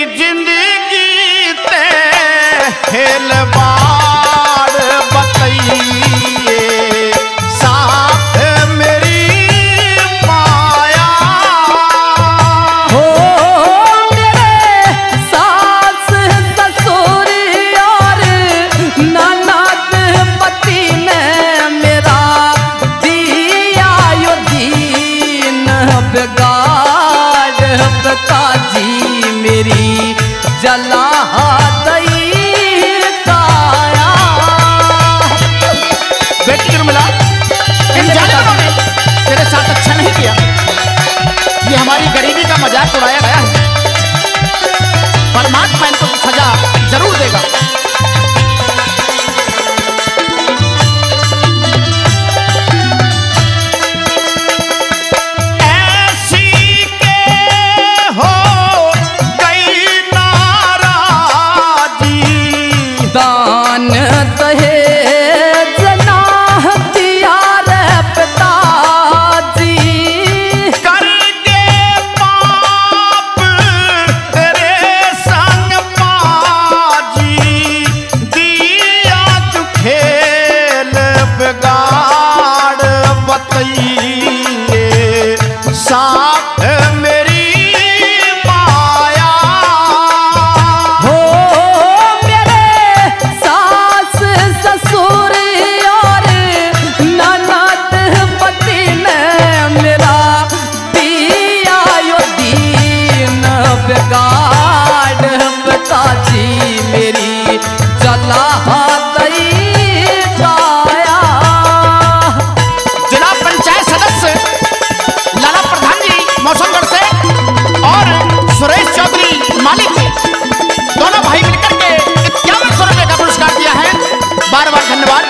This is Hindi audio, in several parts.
जिंदगी ते खेलवाड़ बतइए साथ मेरी माया हो मेरे सास ससुर और ननद पति ने मेरा दिया यो दीन बिगाड़ पिताजी मेरी जला दई काया। बेटी को मिला इन जानवरों ने तेरे साथ अच्छा नहीं किया। ये हमारी गरीबी का मजाक उड़ाया गया है। परमात्मा इनको सजा जरूर देगा। ऐसी के हो गई नाराजी दान दहेज ना दिया रे पिताजी करके पाप तेरे संग माजी दिया तू खेल बिगाड़ बतइए साथ मेरी माया हो मेरे सास ससुर और ननद पति ने मेरा दिया यो दीन बिगाड़ पिताजी मेरी जला दई काया। जिला पंचायत सदस्य लाला प्रधान जी मौसमगढ़ से और सुरेश चौधरी मालिक दोनों भाई मिलकर के 5100 रुपए का पुरस्कार दिया है। बार बार धन्यवाद।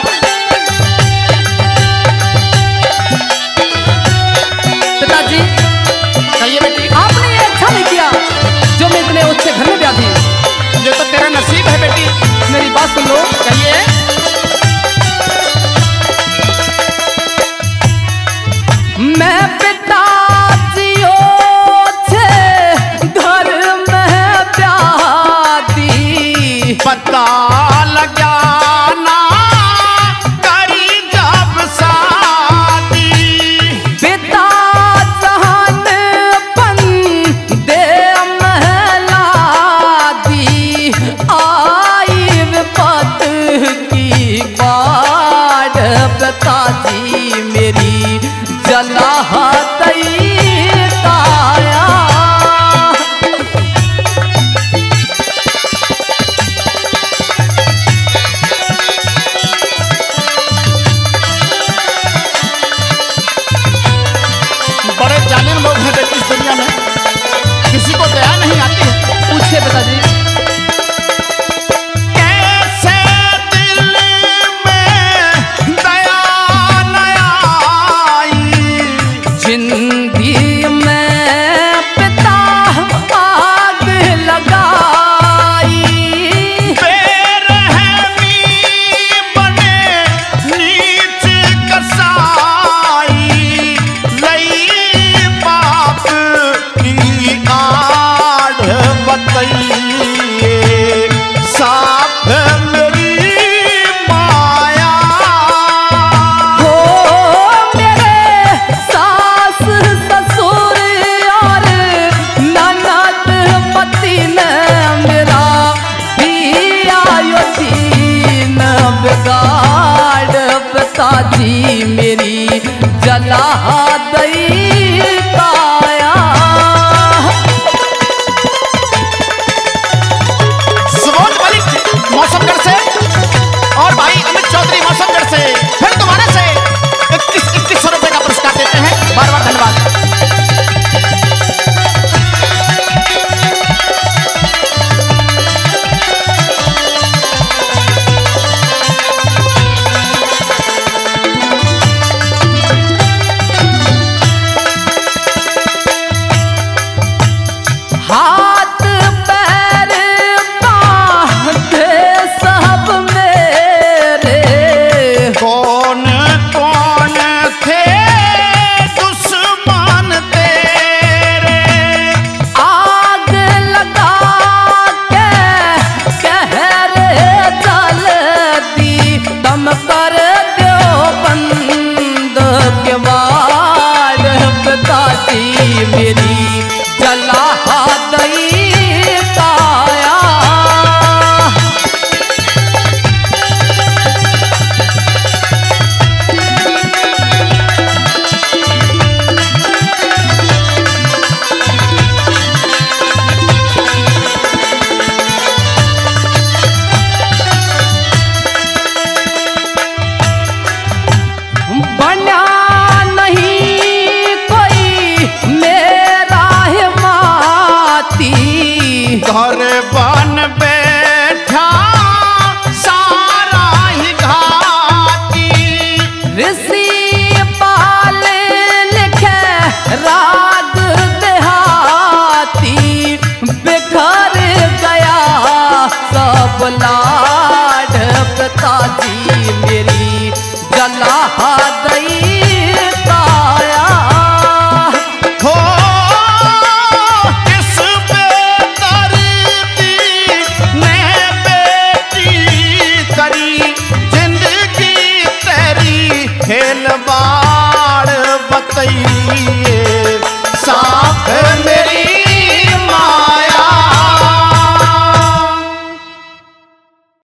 पिताजी कहिए बेटी। आपने ये अच्छा नहीं किया जो मैं इतने उच्च घर में ब्याह दी। ये तो तेरा नसीब है बेटी। मेरी बात सुन लो। कहिए। मैं पिताजियों से घर में ब्याह दी पता लगा ना करी जब शादी पिता जहान बंदे महला दी आई विपत की बाढ़ पिताजी मेरी जला दई काया। बड़े जालिम लोग हैं बेटी इस दुनिया में। किसी को दया नहीं आती है। पूछिए पिताजी। कैसे दिल में दया न आई जिंदगी में पिता आग लगाई बेरहमी बने नीच कसाई लई बाप की आड़ बतइए साथ मेरी माया हो मेरे सास ससुर और ननद पति ने मेरा दिया यो दीन बिगाड़ पिताजी मेरी जला दई काया। सुबोध मलिक मौसमगढ़ से और भाई अमित चौधरी मौसमगढ़ से फिर दोबारा से 2100 रुपए का पुरस्कार देते हैं। बार बार धन्यवाद। हाथ पैर बांधे सब बनबे